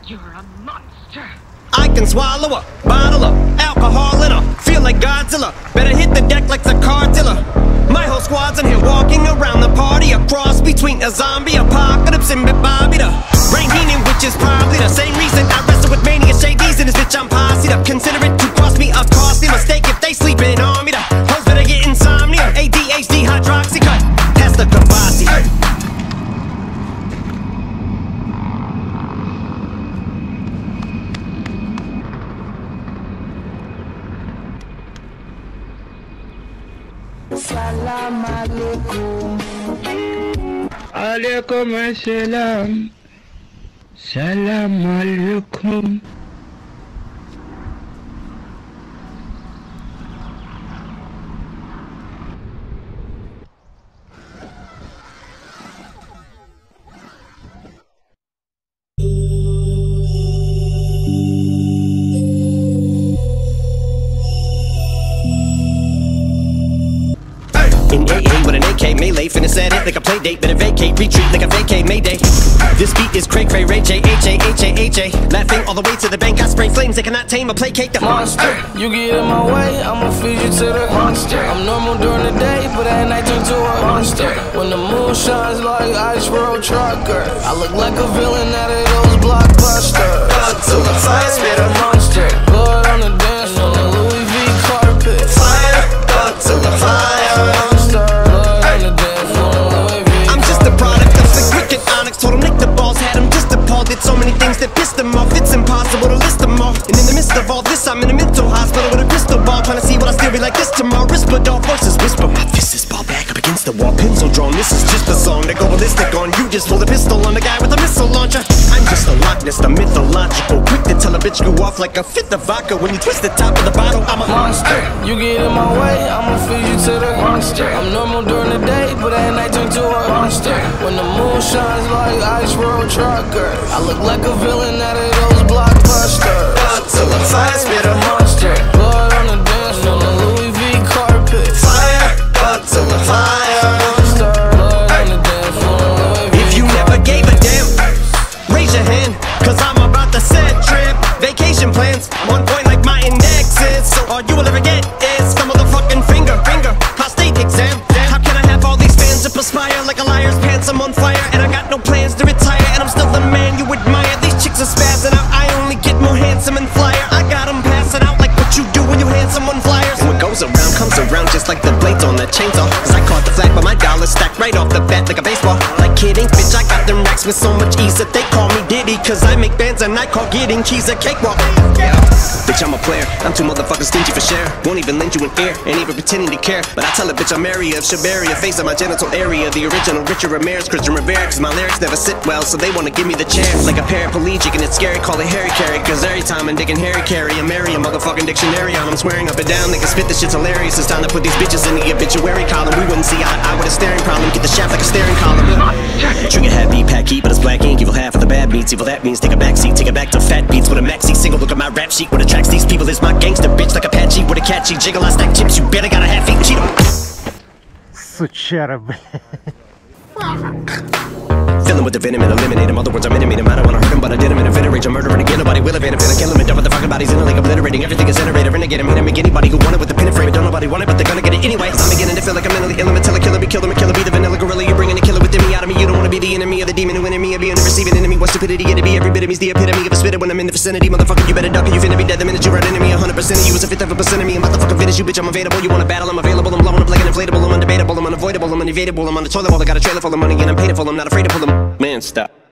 You're a monster. I can swallow a bottle of alcohol in her. Feel like Godzilla. Better hit the deck like the car dealer. My whole squad's in here walking around the party. A cross between a zombie apocalypse and Bobby the Brain Heenan, which is probably the same reason I wrestle with mania shades in this bitch. I'm posse up. Consider it to cost me a costly mistake if they sleeping on me. The hoes better get insomnia. ADHD hydroxy cut. Pass the Kavasi. Salam alaikum. Alaikum assalam. Salam alaikum. In AA with an AK melee, finna set it like a play date. Better vacate, retreat like a vacate mayday. This beat is cray cray, Ray J, H-A. Laughing all the way to the bank, I spray flames, they cannot tame or placate the Monster, you get in my way, I'ma feed you to the monster. I'm normal during the day, but at night turn to a monster. When the moon shines like Ice Road Trucker, I look like a villain out of those blockbusters. Up to the fire, spit a monster. Blood on the dance floor, Louis V carpet. fire, up to the fire. I'm just a product of the cricket onyx. Told him lick the balls, had him just appalled. Did so many things that pissed him off, it's impossible to list them all. And in the midst of all this, I'm in a mental hospital with a crystal ball, trying to see what I still be like this tomorrow. Whisper, dog voices whisper. My fist is ball back up against the wall, pencil drawn. This is just a song that go ballistic on. You just pull the pistol on the guy with a missile launcher. I'm just a Loch Ness, the mythological, quick to tell a bitch go off like a fifth of vodka. When you twist the top of the bottle, I'm a monster. You get in my way, I'ma feed you to the monster. I'm normal during the day, but at night turn to a monster. When the moon shines like Ice Road Trucker, I look like a villain out of those blockbusters. up to the fire, spit a monster. Blood on the dance floor, Louis V carpet. fire, up to the fire. Monster, blood on the dance floor, Louis V If you never gave a damn, raise your hand, cause I'm about to set trip. Vacation plans, on point like my index is. So all you will ever get is some motherfucking finger. Prostate exam. How can I have all these fans that perspire like a liar's pants? I'm on fire and I got no plans to retire, and I'm still the man you admire. These chicks are spazzing out, I only get more handsome and flyer. I got them passing out like what you do when you hand someone flyers. And what goes around comes around just like the blades on the chainsaw. Cause I caught the flag but my dollar stacked right off the bat like a baseball. Like kidding, bitch, I got them racks with so much ease that they call me Diddy. Cause I make bands and I call getting cheese a cakewalk. Yeah, bitch, I'm a player, I'm too motherfucking stingy for share. Won't even lend you an ear, ain't even pretending to care. But I tell a bitch I'm area of Shabaria, face of my genital area. The original Richard Ramirez, Christian Rivera. Cause my lyrics never sit well, so they wanna give me the chair. Like a paraplegic and it's scary, call it Harry Carry. Cause every time I'm digging Harry Carry, I'm marry a motherfucking dictionary on. I'm swearing up and down, they can spit this shit's hilarious. It's time to put these bitches in the obituary column. We wouldn't see eye to eye with a staring problem. Get the shaft like a staring column. Trigger happy, pack heat, but it's black ink. Evil half of the bad meats, evil that means take a backseat. Take it back to fat beats with a maxi single. Look at my rap sheet, what attracts these people is my gangster bitch. Like Apache with a catchy jiggle. I stack chips, you better got a half eat Cheeto. Сучара, бля. Fill him with the venom and eliminate him. Other words, I'm intimate him. I don't wanna hurt him, but I did him in a fit of rage. I'm murdering again, nobody will evade him. Finna kill him and dump the fucking bodies in a lake, obliterating everything is iterated. Renegade him, hit him, make anybody who want it with the pin and frame. Don't nobody want it, but they're gonna get it anyway. I'm beginning to feel like I'm mentally ill. I'm a killer, be killed him, a killer, be the vanilla gorilla. You're bringing a killer within me out of me. You don't wanna be the enemy of the demon who enemy of being the receiving enemy. What stupidity it'd be, every bit of me's the epitome of a spitter when I'm in the vicinity. Motherfucker, you better duck or you finna be dead the minute you run into me. 100% of you is a fifth of a percent of me. I'm motherfucking finish you, bitch, I'm available. You wanna battle, I'm available. I'm blowing up like an inflatable. I'm undebatable, I'm unavoidable, I'm unavoidable. I'm on the toilet bowl, I got a trailer full of money and I'm paid for. I'm not afraid to pull them. Man, stop.